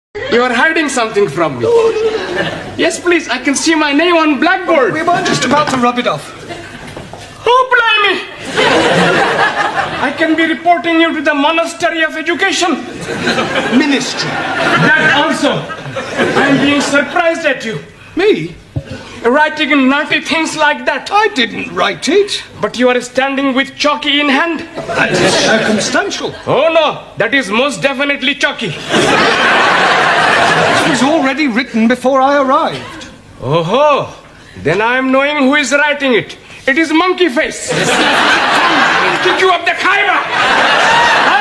You are hiding something from me. Yes, please, I can see my name on blackboard. We were just about to rub it off. Oh, blimey! I can be reporting you to the Monastery of Education. Ministry. That also. I'm being surprised at you. Me? Writing naughty things like that. I didn't write it. But you are standing with chalky in hand. That is circumstantial. Oh no, that is most definitely chalky. It was already written before I arrived. Oh, then I am knowing who is writing it. It is Monkey Face. Kick you up the Khyber.